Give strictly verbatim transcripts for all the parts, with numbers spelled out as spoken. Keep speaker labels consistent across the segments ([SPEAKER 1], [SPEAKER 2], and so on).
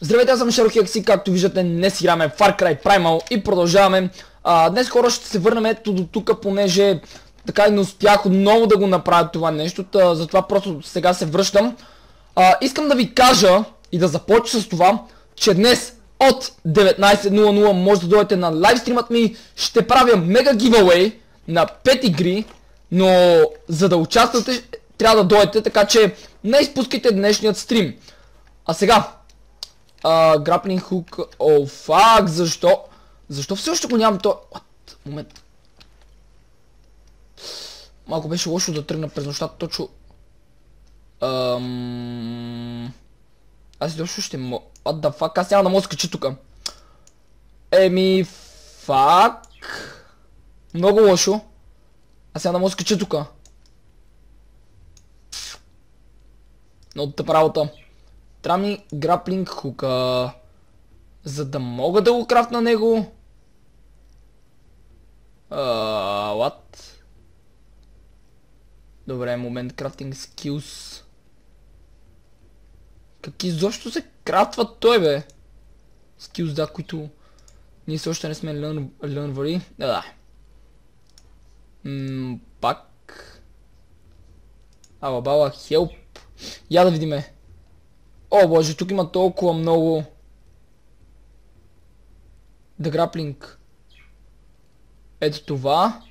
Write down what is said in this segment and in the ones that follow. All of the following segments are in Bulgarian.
[SPEAKER 1] Здравейте, аз съм Шерохекси, както виждате днес играме Far Cry Primal и продължаваме. А, днес хора ще се върнем ето до тук, понеже така и не успях отново да го направя това нещо, тъ, затова просто сега се връщам. А, искам да ви кажа и да започна с това, че днес от деветнайсет нула нула може да дойдете на лайвстримът ми, ще правя мега гивауей на пет игри, но за да участвате трябва да дойдете, така че не изпускайте днешният стрим. А сега... Uh, grappling hook, о, фак, защо? Защо все още го нямам то... What? Момент. Малко беше лошо да тръгна през нощта, точно... Um... Аз изобщо ще мога... What the fuck, аз няма да мога да скача тука. Еми... Фак... Много лошо. Аз няма да мога да скача тука. Много тъпа работа. Трябва ми граплинг хука, за да мога да го крафт на него. Uh, what? Добре, момент, крафтинг skills. Как изобщо се крафтва той, бе? Skills, да, които ние все още не сме лърнвали. Да. Ммм, пак. Алабала, help. Я да видиме. О, боже, тук има толкова много... The grappling. Ето това.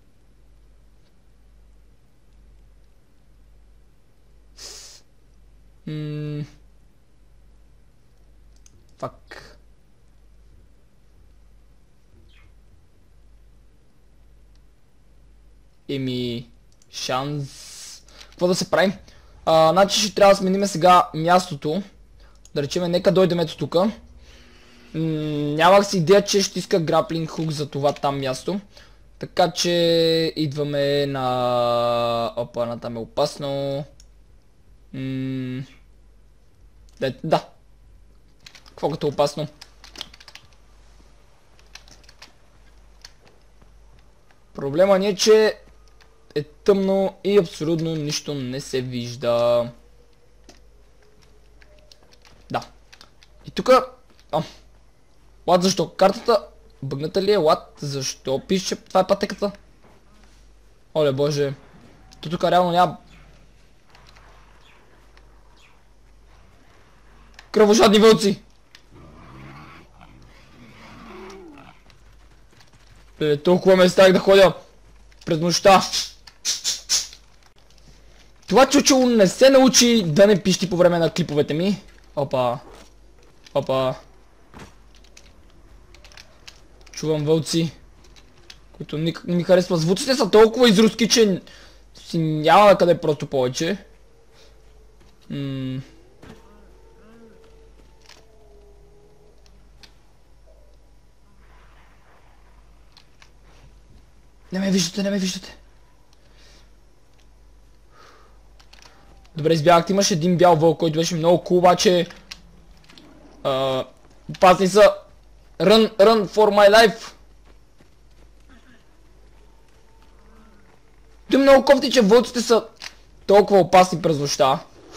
[SPEAKER 1] Ммм... Фак. Еми... Шанс... Какво да се правим? А, значи ще трябва да сменим сега мястото. Да речеме, нека дойдем ето тука. Нямах си идея, че ще иска граплинг хук за това там място. Така че идваме на... Опа, на там е опасно. М... Да, да. Какво като опасно? Проблема ни е, че е тъмно и абсолютно нищо не се вижда. Да. И тука... А. Лад, защо? Картата бъгната ли е? Лад, защо пише, че това е пътеката? Оле боже. То тук реално няма... Кръвожадни вълци! Леле, толкова ме ставих да ходя през нощта. Това чучело не се научи да не пищи по време на клиповете ми. Опа. Опа. Чувам вълци, които никак не ми харесва. Звуците са толкова изруски, че си няма на къде просто повече. Ммм... Не ме виждате, не ме виждате. Добре, избягахте, имаше един бял вълк, който беше много cool, обаче... Uh, опасни са. Run, run for my life. Той е много кофти, че вълците са толкова опасни през нощта.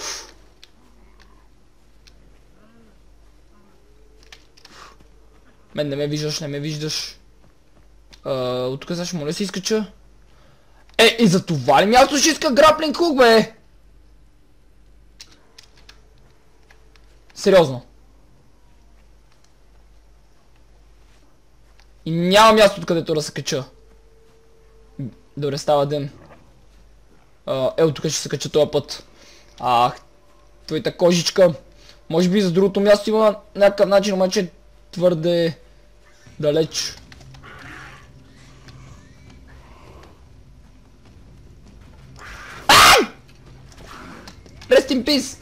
[SPEAKER 1] Мен не ме виждаш, не ме виждаш. Uh, от тук сега ще моля се изкача. Е, и за това ли място ще иска граплинг хук, бе? Сериозно. И няма място откъдето да се кача. Добре, става ден. Uh, е, от тук ще се кача този път. Ах, твоята кожичка. Може би за другото място има някакъв начин, обаче е твърде далеч. Rest in peace!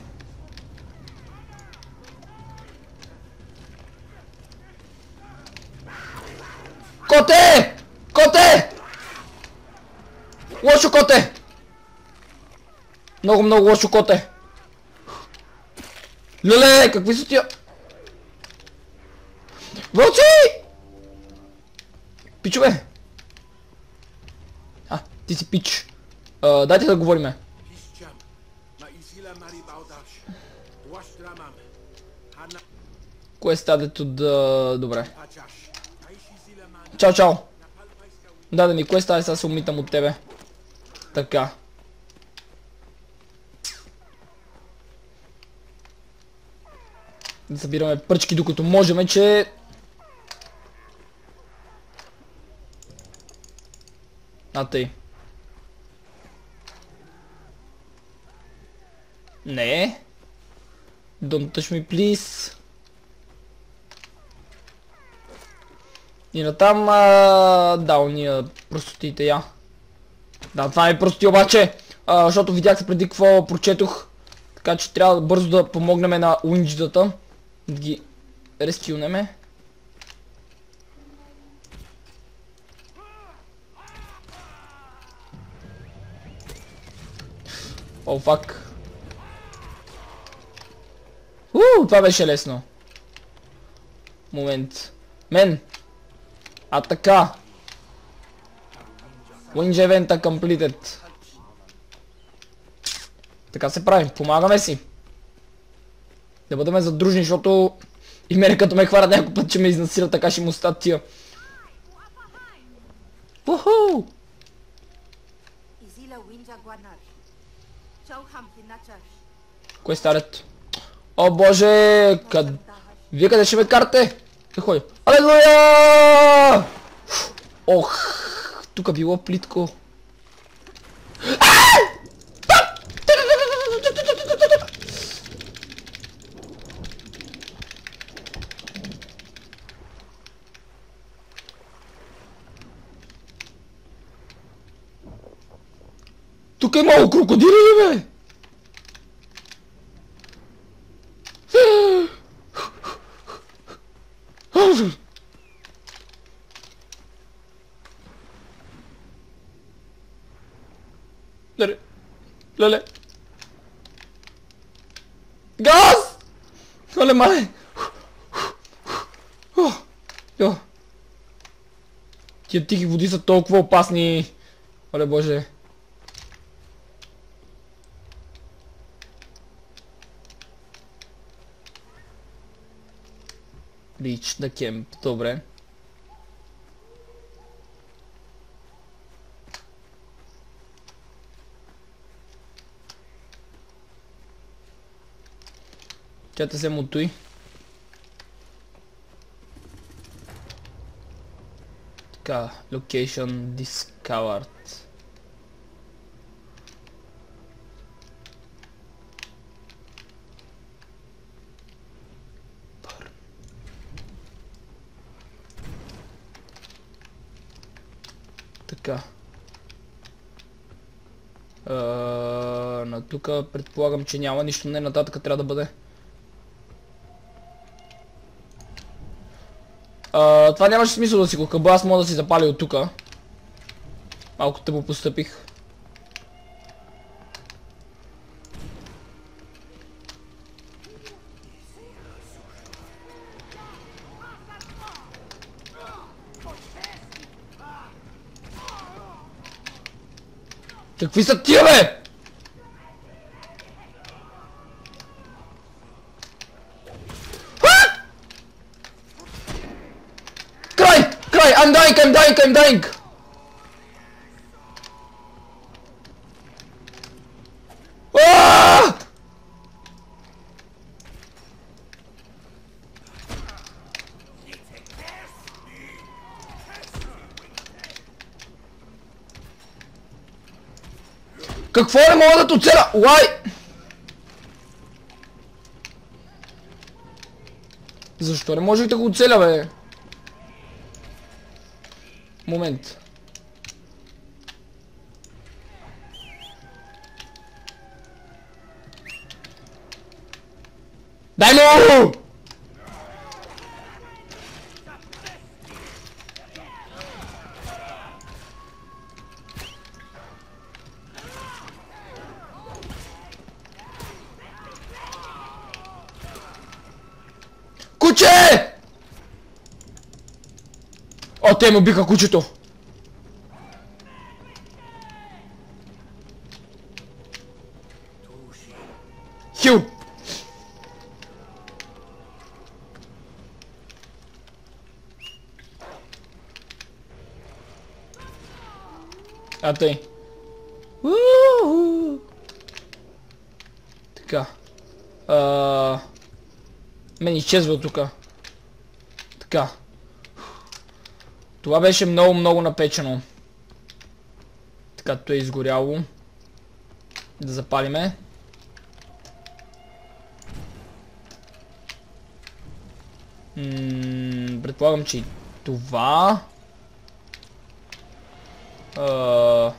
[SPEAKER 1] Коте! Коте! Лошо коте! Много, много лошо коте! Леле, какви са тия? Вълци! Пичове! А, ти си пич. А, дайте да говориме. Hana Quest added to the... Добре. Чао, чао. Даде ми quest, ай сега се умитам от тебе. Така. Да събираме пръчки докато можем, че... А тъй. Не. Don't touch me, please. И натам... А... Да, уния простотите, я. Да, това е простоти обаче. А, защото видях се преди какво прочетох. Така че трябва бързо да помогнем на уиндждата. Да ги рескилнеме. О, фак. Уу, това беше лесно. Момент. Мен. А така. Winge event completed. Така се прави. Помагаме си. Да бъдем задружни, защото и мене като ме хванат някой път, че ме изнасилят, така ще му стат тия. Уху! Кое старят? О боже! Къд... Вие къде ще ме карате? Къде ходи? Алелуя! Ох! Тук било плитко. Тук е много крокодили, бе! Леле! Леле! Газ! Оле, мале! Йо! Тия тихи води са толкова опасни! Оле, боже! Reach the camp, добре. Чата се мутуй. Така, location discovered. Така. А, на тука предполагам, че няма нищо, не нататък трябва да бъде. А, това нямаше смисъл да си го къба, аз мога да си запаля от тука. Малко тъпо постъпих. Какви са тия, бе? Край! Край! I'm dying! I'm dying! I'm dying! Аааа! Какво не мога да те оцеля? Уай! Защо не можех да го оцеля, бе? Момент. Дай му! Куче! О, те му биха кучето. Хил! А тъй. Така. А... Мен изчезва от тука. Така. Това беше много, много напечено. Така, то е изгоряло. Да запалиме. М, предполагам, че и това... А...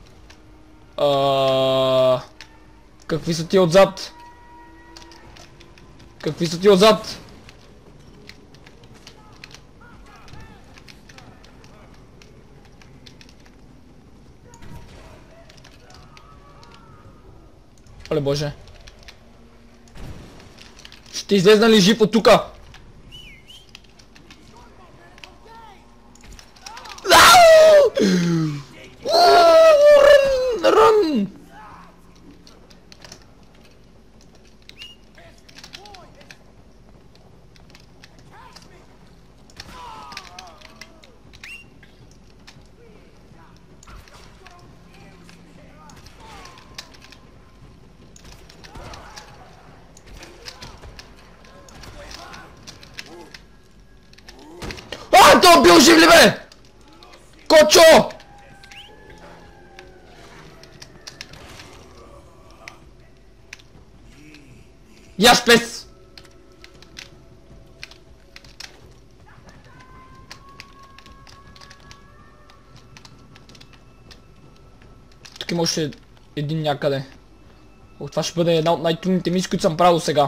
[SPEAKER 1] А... Какви са ти отзад? Какви са ти отзад? Оле боже. Ще излезна ли жив от тука? Рън! Рън! А, то бил жив ли бе? Кочо! Я спес! Тук има още един някъде. О, това ще бъде една от най-трудните мисии, които съм правил сега.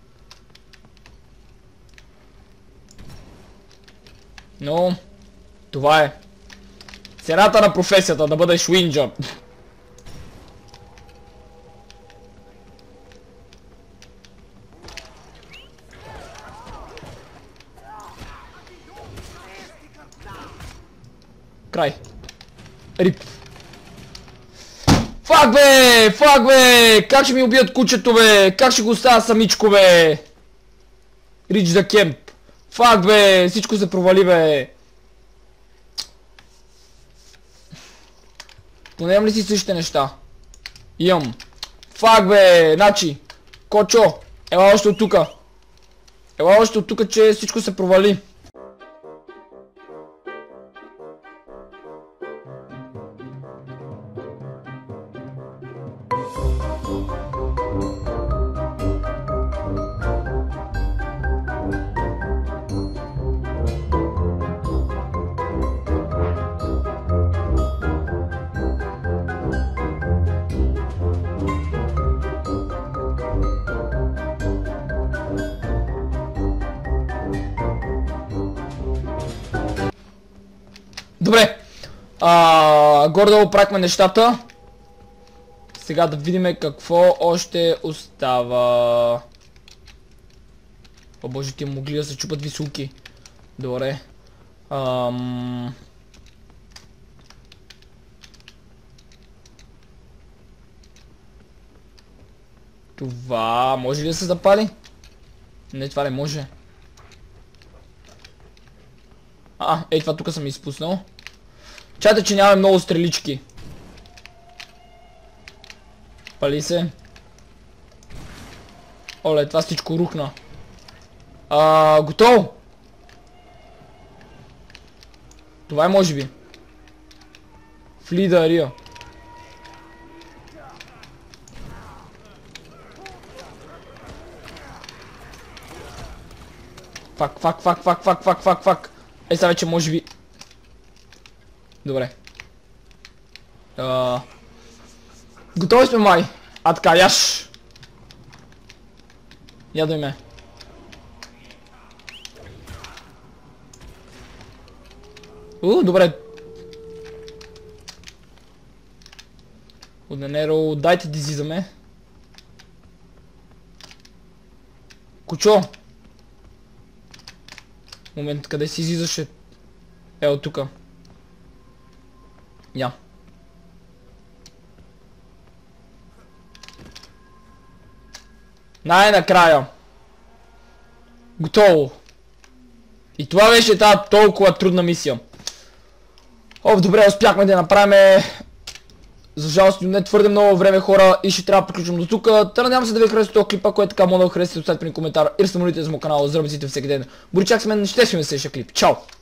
[SPEAKER 1] Но, това е. Цената на професията, да бъдеш уинджър. Край. Рип. Фак бе! Фак бе! Как ще ми убият кучето бе? Как ще го оставя самичко бе? Рич да кемп. Фак бе! Всичко се провали бе! Поне имам ли си същите неща? Имам. Фак бе! Значи, Кочо, ела още от тука. Ела още от тука, че всичко се провали. Добре, а, горе-долу правихме нещата. Сега да видим какво още остава. О боже, ти могли да се чупат висулки. Добре. Ам... Това може ли да се запали? Не, това не може. А, ей, това тук съм изпуснал. Чайте, че нямаме много стрелички. Пали се. Оле, това всичко рухна. А, готово. Това е може би. Флида Рио. Фак, фак, фак, фак, фак, фак, фак, фак. Е, сега вече може би... Добре. А... Готови сме май. А така, яш. Ядойме. У, добре. От Ненеро, дайте да излизаме. Кучо. Момент, къде си излизаше? Е, от тука. Я. Най-накрая. Готово. И това беше тази толкова трудна мисия. О, добре, успяхме да направим За жалост не твърде много време, хора, и ще трябва да приключим до тук. Та надявам се да ви харесате този клип, ако е така, моля да харесате, оставете ми коментар и да се молите за моят канал, за да всеки ден. Боричак с мен, ще сме на следващия клип. Чао!